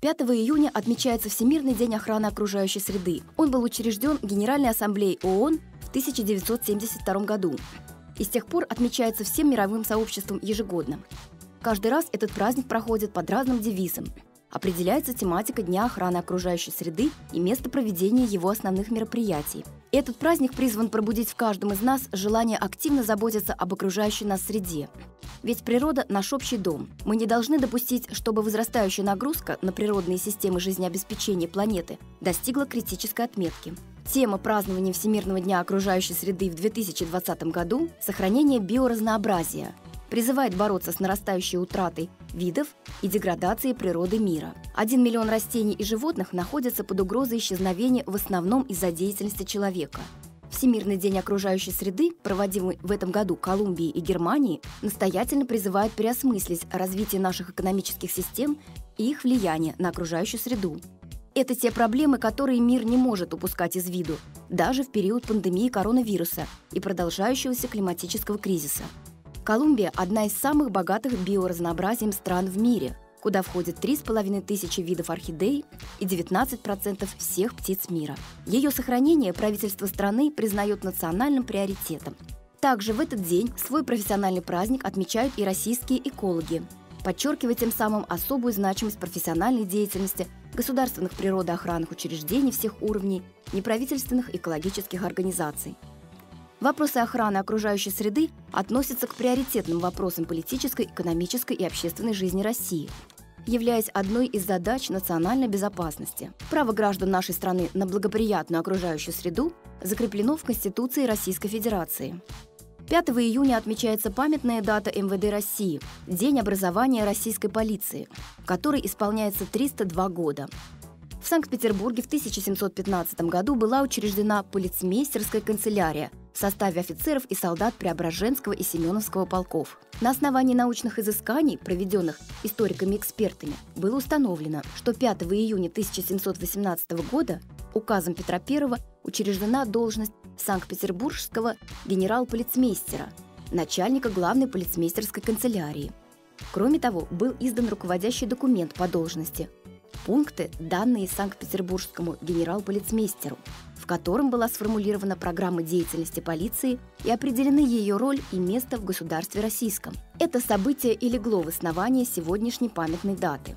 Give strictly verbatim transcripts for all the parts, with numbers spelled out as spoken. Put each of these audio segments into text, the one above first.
пятого июня отмечается Всемирный день охраны окружающей среды. Он был учрежден Генеральной ассамблеей ООН в тысяча девятьсот семьдесят втором году и с тех пор отмечается всем мировым сообществом ежегодно. Каждый раз этот праздник проходит под разным девизом. Определяется тематика Дня охраны окружающей среды и место проведения его основных мероприятий. Этот праздник призван пробудить в каждом из нас желание активно заботиться об окружающей нас среде. Ведь природа – наш общий дом. Мы не должны допустить, чтобы возрастающая нагрузка на природные системы жизнеобеспечения планеты достигла критической отметки. Тема празднования Всемирного дня окружающей среды в две тысячи двадцатом году – сохранение биоразнообразия. Призывает бороться с нарастающей утратой видов и деградацией природы мира. Один миллион растений и животных находятся под угрозой исчезновения в основном из-за деятельности человека. Всемирный день окружающей среды, проводимый в этом году Колумбией и Германией, настоятельно призывает переосмыслить развитие наших экономических систем и их влияние на окружающую среду. Это те проблемы, которые мир не может упускать из виду, даже в период пандемии коронавируса и продолжающегося климатического кризиса. Колумбия – одна из самых богатых биоразнообразием стран в мире, куда входят три с половиной тысячи видов орхидей и девятнадцать процентов всех птиц мира. Ее сохранение правительство страны признает национальным приоритетом. Также в этот день свой профессиональный праздник отмечают и российские экологи, подчеркивая тем самым особую значимость профессиональной деятельности государственных природоохранных учреждений всех уровней, неправительственных экологических организаций. Вопросы охраны окружающей среды относятся к приоритетным вопросам политической, экономической и общественной жизни России, являясь одной из задач национальной безопасности. Право граждан нашей страны на благоприятную окружающую среду закреплено в Конституции Российской Федерации. пятого июня отмечается памятная дата эм вэ дэ России – День образования российской полиции, которой исполняется триста два года. В Санкт-Петербурге в тысяча семьсот пятнадцатом году была учреждена полицмейстерская канцелярия в составе офицеров и солдат Преображенского и Семеновского полков. На основании научных изысканий, проведенных историками-экспертами, было установлено, что пятого июня тысяча семьсот восемнадцатого года указом Петра Первого учреждена должность санкт-петербургского генерал-полицмейстера, начальника главной полицмейстерской канцелярии. Кроме того, был издан руководящий документ по должности – пункты, данные Санкт-Петербургскому генерал-полицмейстеру, в котором была сформулирована программа деятельности полиции и определены ее роль и место в государстве российском. Это событие и легло в основание сегодняшней памятной даты.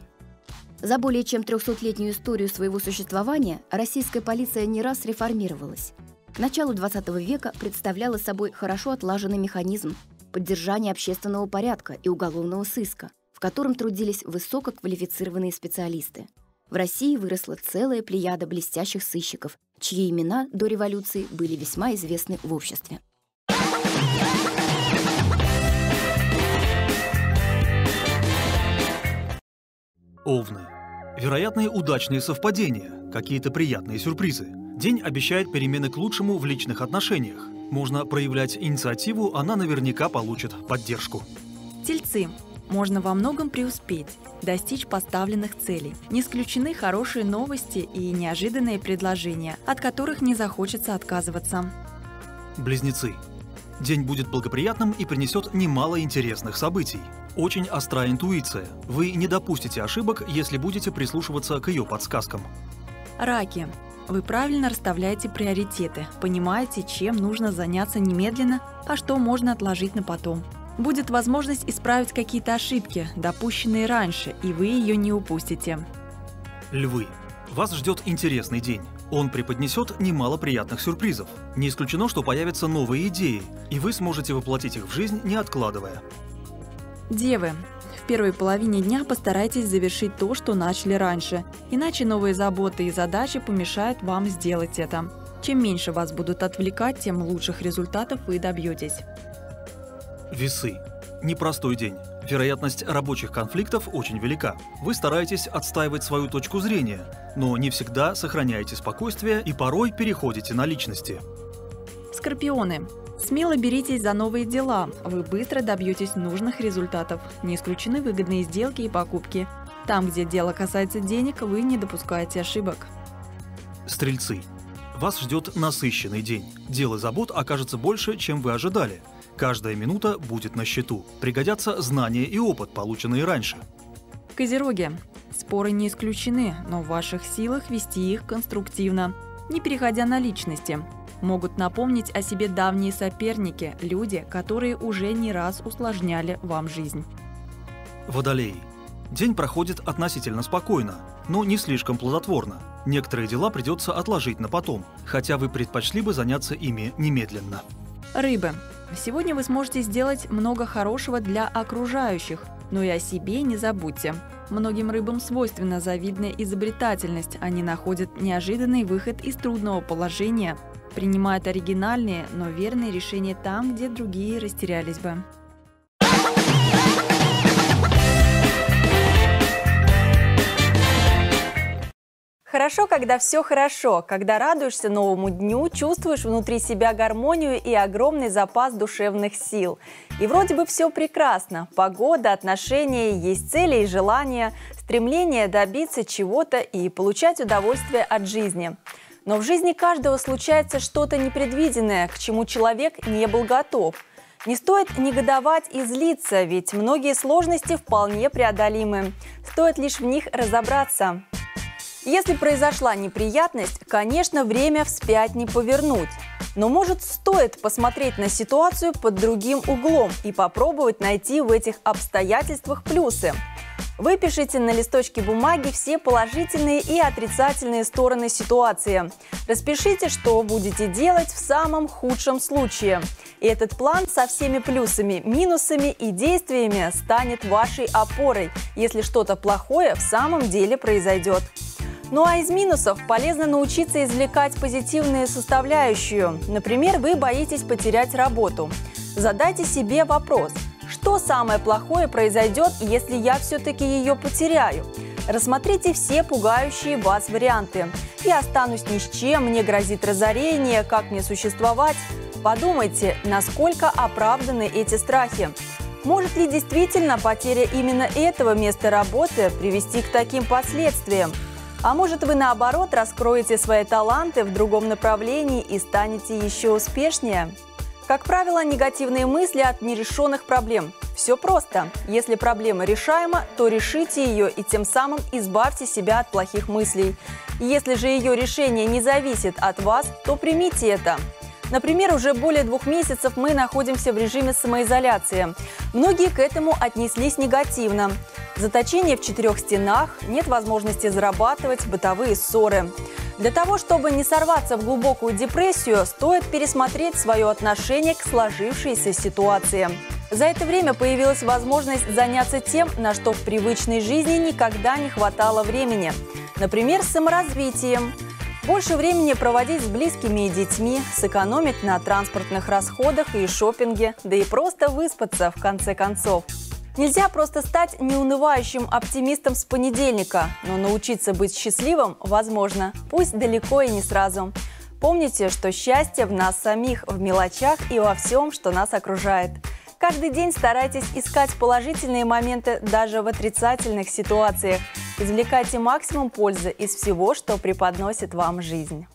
За более чем трехсотлетнюю историю своего существования российская полиция не раз реформировалась. К началу двадцатого века представляла собой хорошо отлаженный механизм поддержания общественного порядка и уголовного сыска, в котором трудились высококвалифицированные специалисты. В России выросла целая плеяда блестящих сыщиков, чьи имена до революции были весьма известны в обществе. Овны. Вероятные удачные совпадения, какие-то приятные сюрпризы. День обещает перемены к лучшему в личных отношениях. Можно проявлять инициативу, она наверняка получит поддержку. Тельцы. Можно во многом преуспеть, достичь поставленных целей. Не исключены хорошие новости и неожиданные предложения, от которых не захочется отказываться. Близнецы. День будет благоприятным и принесет немало интересных событий. Очень острая интуиция. Вы не допустите ошибок, если будете прислушиваться к ее подсказкам. Раки. Вы правильно расставляете приоритеты, понимаете, чем нужно заняться немедленно, а что можно отложить на потом. Будет возможность исправить какие-то ошибки, допущенные раньше, и вы ее не упустите. Львы. Вас ждет интересный день. Он преподнесет немало приятных сюрпризов. Не исключено, что появятся новые идеи, и вы сможете воплотить их в жизнь, не откладывая. Девы. В первой половине дня постарайтесь завершить то, что начали раньше, иначе новые заботы и задачи помешают вам сделать это. Чем меньше вас будут отвлекать, тем лучших результатов вы добьетесь. Весы. Непростой день. Вероятность рабочих конфликтов очень велика. Вы стараетесь отстаивать свою точку зрения, но не всегда сохраняете спокойствие и порой переходите на личности. Скорпионы. Смело беритесь за новые дела, вы быстро добьетесь нужных результатов. Не исключены выгодные сделки и покупки. Там, где дело касается денег, вы не допускаете ошибок. Стрельцы. Вас ждет насыщенный день. Дел и забот окажется больше, чем вы ожидали. Каждая минута будет на счету. Пригодятся знания и опыт, полученные раньше. Козероги. Споры не исключены, но в ваших силах вести их конструктивно, не переходя на личности. Могут напомнить о себе давние соперники, люди, которые уже не раз усложняли вам жизнь. Водолей. День проходит относительно спокойно, но не слишком плодотворно. Некоторые дела придется отложить на потом, хотя вы предпочли бы заняться ими немедленно. Рыбы. Сегодня вы сможете сделать много хорошего для окружающих, но и о себе не забудьте. Многим рыбам свойственна завидная изобретательность, они находят неожиданный выход из трудного положения, принимают оригинальные, но верные решения там, где другие растерялись бы. Хорошо, когда все хорошо, когда радуешься новому дню, чувствуешь внутри себя гармонию и огромный запас душевных сил. И вроде бы все прекрасно. Погода, отношения, есть цели и желания, стремление добиться чего-то и получать удовольствие от жизни. Но в жизни каждого случается что-то непредвиденное, к чему человек не был готов. Не стоит негодовать и злиться, ведь многие сложности вполне преодолимы. Стоит лишь в них разобраться. Если произошла неприятность, конечно, время вспять не повернуть. Но, может, стоит посмотреть на ситуацию под другим углом и попробовать найти в этих обстоятельствах плюсы. Выпишите на листочке бумаги все положительные и отрицательные стороны ситуации. Распишите, что будете делать в самом худшем случае. И этот план со всеми плюсами, минусами и действиями станет вашей опорой, если что-то плохое в самом деле произойдет. Ну а из минусов полезно научиться извлекать позитивные составляющие. Например, вы боитесь потерять работу. Задайте себе вопрос: что самое плохое произойдет, если я все-таки ее потеряю? Рассмотрите все пугающие вас варианты. Я останусь ни с чем, мне грозит разорение, как мне существовать? Подумайте, насколько оправданы эти страхи. Может ли действительно потеря именно этого места работы привести к таким последствиям? А может, вы, наоборот, раскроете свои таланты в другом направлении и станете еще успешнее? Как правило, негативные мысли от нерешенных проблем. Все просто. Если проблема решаема, то решите ее и тем самым избавьте себя от плохих мыслей. Если же ее решение не зависит от вас, то примите это. Например, уже более двух месяцев мы находимся в режиме самоизоляции. Многие к этому отнеслись негативно. Заточение в четырех стенах, нет возможности зарабатывать, бытовые ссоры. Для того, чтобы не сорваться в глубокую депрессию, стоит пересмотреть свое отношение к сложившейся ситуации. За это время появилась возможность заняться тем, на что в привычной жизни никогда не хватало времени. Например, саморазвитием. Больше времени проводить с близкими и детьми, сэкономить на транспортных расходах и шопинге, да и просто выспаться в конце концов. Нельзя просто стать неунывающим оптимистом с понедельника, но научиться быть счастливым возможно, пусть далеко и не сразу. Помните, что счастье в нас самих, в мелочах и во всем, что нас окружает. Каждый день старайтесь искать положительные моменты даже в отрицательных ситуациях. Извлекайте максимум пользы из всего, что преподносит вам жизнь.